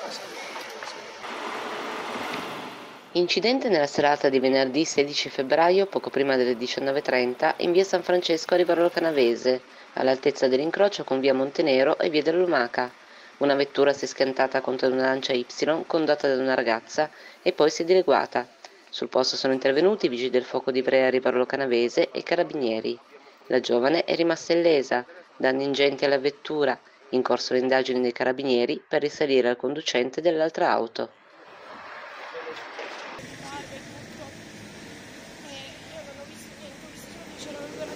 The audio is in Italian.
Incidente nella serata di venerdì 16 febbraio, poco prima delle 19:30, in via San Francesco a Rivarolo Canavese, all'altezza dell'incrocio con via Montenero e via della Lumaca. Una vettura si è schiantata contro una Lancia Y condotta da una ragazza e poi si è dileguata. Sul posto sono intervenuti i vigili del fuoco di Ivrea Rivarolo Canavese e i carabinieri. La giovane è rimasta illesa, danni ingenti alla vettura, in corso le indagini dei carabinieri per risalire al conducente dell'altra auto. Tardi e tutto. E io non ho visto niente, ho visto solo che c'era una